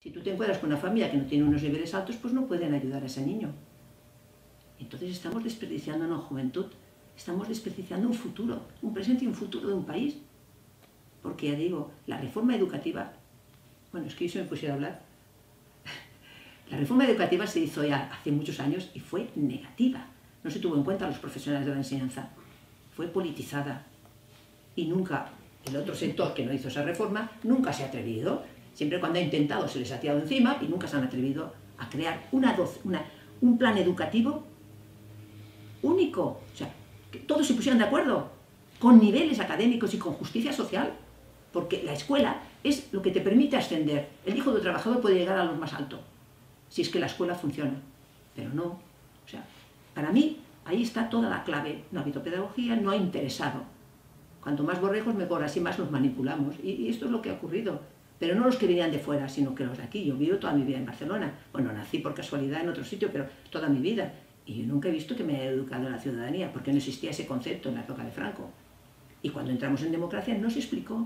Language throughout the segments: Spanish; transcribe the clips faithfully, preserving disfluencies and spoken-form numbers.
Si tú te encuentras con una familia que no tiene unos niveles altos, pues no pueden ayudar a ese niño. Entonces estamos desperdiciando una juventud, estamos desperdiciando un futuro, un presente y un futuro de un país. Porque ya digo, la reforma educativa, bueno, es que yo si me pusiera a hablar, la reforma educativa se hizo ya hace muchos años y fue negativa. No se tuvo en cuenta a los profesionales de la enseñanza, fue politizada. Y nunca, el otro sector que no hizo esa reforma, nunca se ha atrevido. Siempre cuando ha intentado se les ha tirado encima y nunca se han atrevido a crear una, una, un plan educativo único. O sea, que todos se pusieran de acuerdo, con niveles académicos y con justicia social. Porque la escuela es lo que te permite ascender. El hijo del trabajador puede llegar a lo más alto, si es que la escuela funciona. Pero no. O sea, para mí, ahí está toda la clave. No ha habido pedagogía, no ha interesado. Cuanto más borregos, mejor, así más los manipulamos. Y, y esto es lo que ha ocurrido. Pero no los que venían de fuera, sino que los de aquí. Yo vivo toda mi vida en Barcelona. Bueno, nací por casualidad en otro sitio, pero toda mi vida. Y yo nunca he visto que me haya educado en la ciudadanía, porque no existía ese concepto en la época de Franco. Y cuando entramos en democracia no se explicó.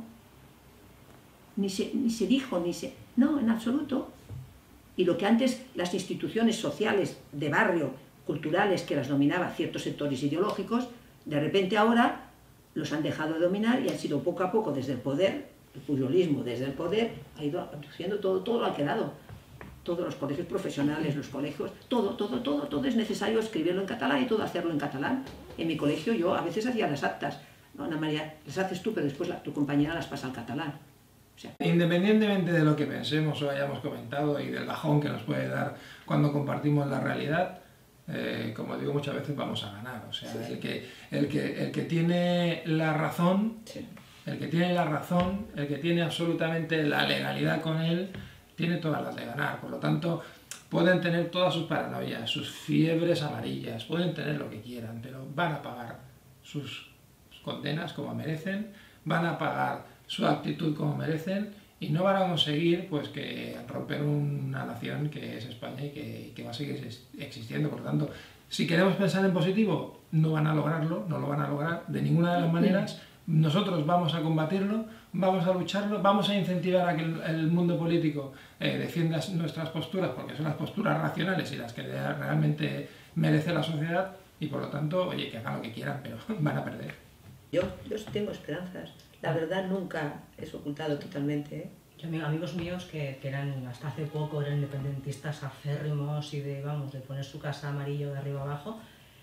Ni se, ni se dijo, ni se... No, en absoluto. Y lo que antes las instituciones sociales de barrio, culturales, que las dominaba ciertos sectores ideológicos, de repente ahora los han dejado de dominar y han sido poco a poco desde el poder, el pujolismo desde el poder, ha ido abduciendo todo, todo lo ha quedado. Todos los colegios profesionales, los colegios, todo, todo, todo, todo es necesario escribirlo en catalán y todo hacerlo en catalán. En mi colegio yo a veces hacía las actas. No, Ana María, las haces tú, pero después la, tu compañera las pasa al catalán. O sea, independientemente de lo que pensemos o hayamos comentado y del bajón que nos puede dar cuando compartimos la realidad, eh, como digo muchas veces, vamos a ganar. O sea, sí, sí. El, que, el, que, el que tiene la razón, sí. el que tiene la razón, el que tiene absolutamente la legalidad con él, tiene todas las de ganar. Por lo tanto, pueden tener todas sus paranoias, sus fiebres amarillas, pueden tener lo que quieran, pero van a pagar sus condenas como merecen, van a pagar su actitud como merecen y no van a conseguir pues que romper una nación que es España y que, que va a seguir existiendo. Por lo tanto, si queremos pensar en positivo, no van a lograrlo, no lo van a lograr de ninguna de las maneras. Nosotros vamos a combatirlo, vamos a lucharlo, vamos a incentivar a que el, el mundo político eh, defienda nuestras posturas, porque son las posturas racionales y las que realmente merece la sociedad, y por lo tanto, oye, que hagan lo que quieran, pero van a perder. Yo, yo tengo esperanzas. La verdad nunca es ocultado totalmente, ¿eh? Yo tengo amigos míos que, que eran, hasta hace poco, eran independentistas acérrimos y de, vamos, de poner su casa amarillo de arriba abajo.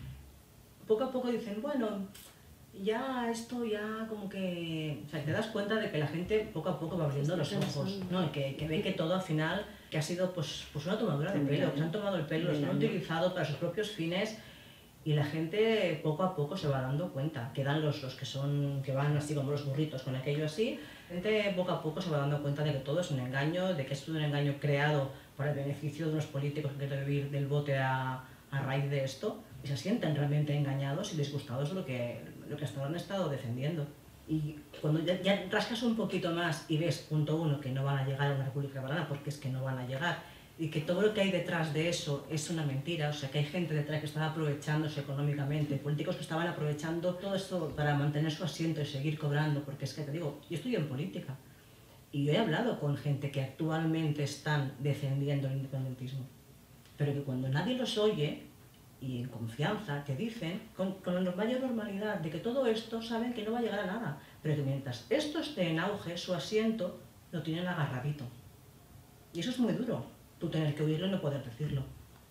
Poco a poco dicen, bueno, ya esto ya como que... O sea, te das cuenta de que la gente poco a poco va abriendo los ojos, ¿no? Y que, que ve que todo al final, que ha sido pues, pues una tomadura de pelo, que se han tomado el pelo, los han utilizado para sus propios fines. Y la gente poco a poco se va dando cuenta, quedan los, los que son, que van así como los burritos con aquello así, la gente poco a poco se va dando cuenta de que todo es un engaño, de que es un engaño creado para el beneficio de unos políticos que quieren vivir del voto a, a raíz de esto, y se sienten realmente engañados y disgustados de lo que, lo que hasta ahora han estado defendiendo. Y cuando ya, ya rascas un poquito más y ves, punto uno, que no van a llegar a una república catalana, porque es que no van a llegar, y que todo lo que hay detrás de eso es una mentira, o sea, que hay gente detrás que estaba aprovechándose económicamente, políticos que estaban aprovechando todo esto para mantener su asiento y seguir cobrando, porque es que te digo, yo estudio en política y yo he hablado con gente que actualmente están defendiendo el independentismo, pero que cuando nadie los oye y en confianza te dicen, con, con la mayor normalidad, de que todo esto saben que no va a llegar a nada, pero que mientras esto esté en auge, su asiento lo tienen agarradito. Y eso es muy duro. Tú tener que oírlo y no poder decirlo.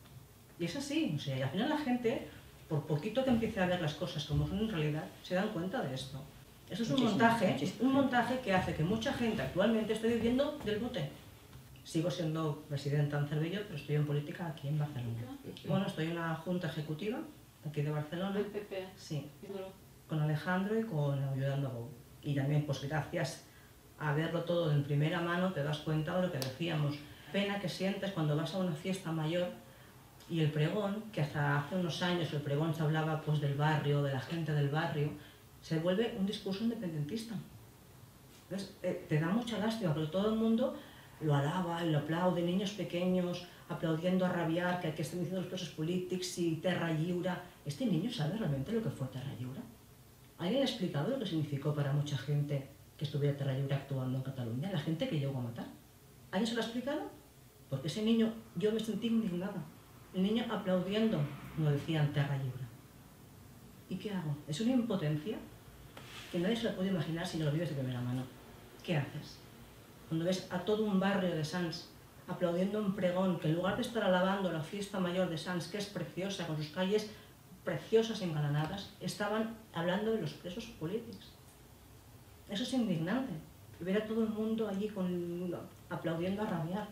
Y es así, o sea, y al final la gente, por poquito que empiece a ver las cosas como son en realidad, se dan cuenta de esto. Eso es un montaje, un montaje que hace que mucha gente actualmente esté viviendo del bote. Sigo siendo presidenta en Cervello, pero estoy en política aquí en Barcelona. Bueno, estoy en una junta ejecutiva aquí de Barcelona. ¿El P P? Sí, con Alejandro y con Ayudando a Go. Y también, pues gracias a verlo todo en primera mano, te das cuenta de lo que decíamos. Pena que sientes cuando vas a una fiesta mayor y el pregón, que hasta hace unos años el pregón se hablaba pues del barrio, de la gente del barrio, se vuelve un discurso independentista. Entonces, eh, te da mucha lástima, porque todo el mundo lo alaba y lo aplaude, niños pequeños aplaudiendo a rabiar, que aquí están diciendo los presos políticos y terra lliure. ¿Este niño sabe realmente lo que fue terra lliure? ¿Alguien ha explicado lo que significó para mucha gente que estuviera terra lliure actuando en Cataluña? La gente que llegó a matar. ¿Alguien se lo ha explicado? Porque ese niño, yo me sentí indignada. El niño aplaudiendo, como decían, Terra Lliure. ¿Y qué hago? Es una impotencia que nadie se lo puede imaginar si no lo vives de primera mano. ¿Qué haces? Cuando ves a todo un barrio de Sants aplaudiendo un pregón, que en lugar de estar alabando la fiesta mayor de Sants, que es preciosa, con sus calles preciosas y engalanadas, estaban hablando de los presos políticos. Eso es indignante. Ver a todo el mundo allí con, aplaudiendo a rabiar.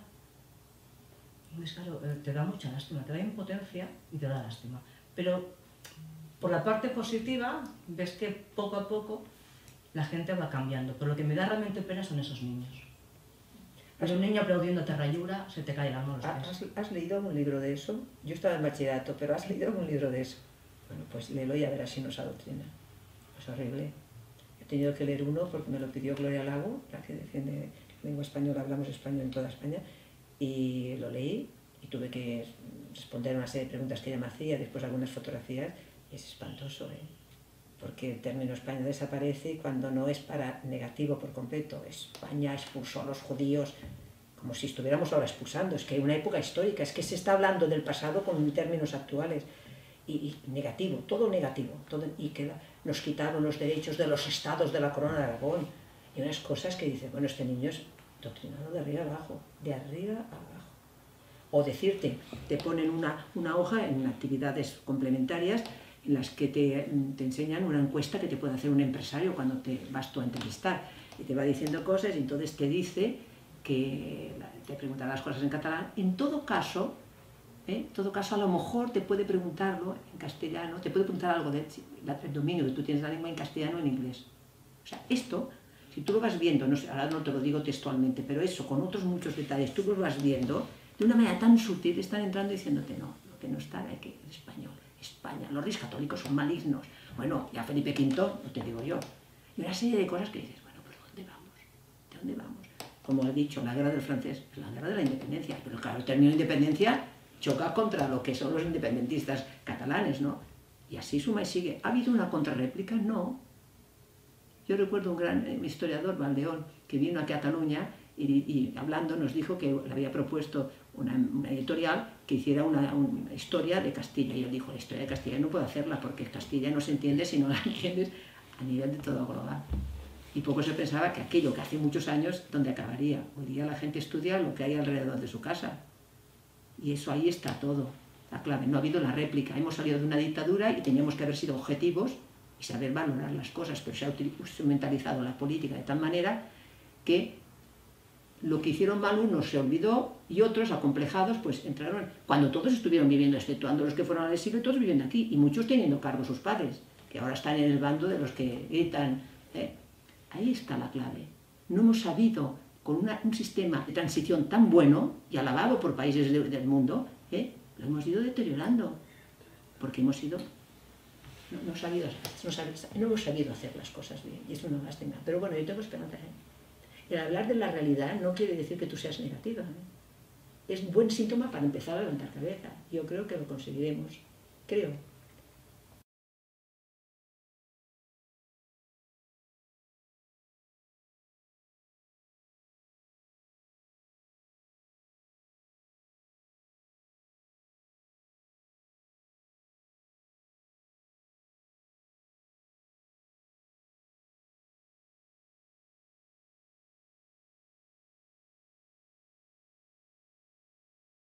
Pues claro, te da mucha lástima, te da impotencia y te da lástima. Pero por la parte positiva, ves que poco a poco la gente va cambiando. Pero lo que me da realmente pena son esos niños. Pero un niño aplaudiendo a Terra Lliure, se te cae el alma a los pies. ¿Has, ¿Has leído algún libro de eso? Yo estaba en bachillerato, pero ¿has leído algún libro de eso? Bueno, pues léelo y a ver si nos adoctrina. Es horrible. He tenido que leer uno porque me lo pidió Gloria Lago, la que defiende lengua española, hablamos español en toda España, y lo leí y tuve que responder una serie de preguntas que ella me hacía, después algunas fotografías, y es espantoso, ¿eh? Porque el término España desaparece cuando no es para negativo por completo. España expulsó a los judíos, como si estuviéramos ahora expulsando. Es que hay una época histórica, es que se está hablando del pasado con términos actuales. Y, y negativo, todo negativo. Todo, y que nos quitaron los derechos de los estados de la corona de Aragón. Y unas cosas que dicen, bueno, este niño es doctrinado de arriba abajo, de arriba abajo. O decirte, te ponen una, una hoja en actividades complementarias en las que te, te enseñan una encuesta que te puede hacer un empresario cuando te vas tú a entrevistar. Y te va diciendo cosas y entonces te dice que te pregunta las cosas en catalán. En todo caso, ¿eh? en todo caso a lo mejor te puede preguntarlo en castellano, te puede preguntar algo del de, dominio que tú tienes la lengua en castellano o en inglés. O sea, esto, si tú lo vas viendo, no sé, ahora no te lo digo textualmente, pero eso, con otros muchos detalles, tú lo vas viendo, de una manera tan sutil, están entrando diciéndote, no, lo que no está es que el español. España, los reyes católicos son malignos. Bueno, ya Felipe quinto, no te digo yo. Y una serie de cosas que dices, bueno, pues ¿dónde vamos? ¿De dónde vamos? Como he dicho, la guerra del francés, es la guerra de la independencia. Pero claro, el término independencia choca contra lo que son los independentistas catalanes, ¿no? Y así suma y sigue. ¿Ha habido una contrarréplica? No. Yo recuerdo un gran eh, historiador, Valdeón, que vino a Cataluña y, y hablando nos dijo que le había propuesto una, una editorial que hiciera una, una historia de Castilla. Y él dijo, la historia de Castilla no puedo hacerla porque Castilla no se entiende si no la entiendes a nivel de todo global. Y poco se pensaba que aquello que hace muchos años, ¿dónde acabaría? Hoy día la gente estudia lo que hay alrededor de su casa. Y eso ahí está todo, la clave. No ha habido la réplica. Hemos salido de una dictadura y teníamos que haber sido objetivos y saber valorar las cosas, pero se ha instrumentalizado la política de tal manera que lo que hicieron mal unos se olvidó y otros, acomplejados, pues entraron. Cuando todos estuvieron viviendo, exceptuando los que fueron al exilio, todos viviendo aquí, y muchos teniendo cargo sus padres, que ahora están en el bando de los que gritan. ¿eh? Ahí está la clave. No hemos sabido, con una, un sistema de transición tan bueno y alabado por países de, del mundo, ¿eh? lo hemos ido deteriorando, porque hemos ido... No, no, sabido, no, sabido, no hemos sabido hacer las cosas bien, y es una lástima. Pero bueno, yo tengo esperanza. ¿eh? El hablar de la realidad no quiere decir que tú seas negativa. ¿eh? Es buen síntoma para empezar a levantar cabeza. Yo creo que lo conseguiremos. Creo.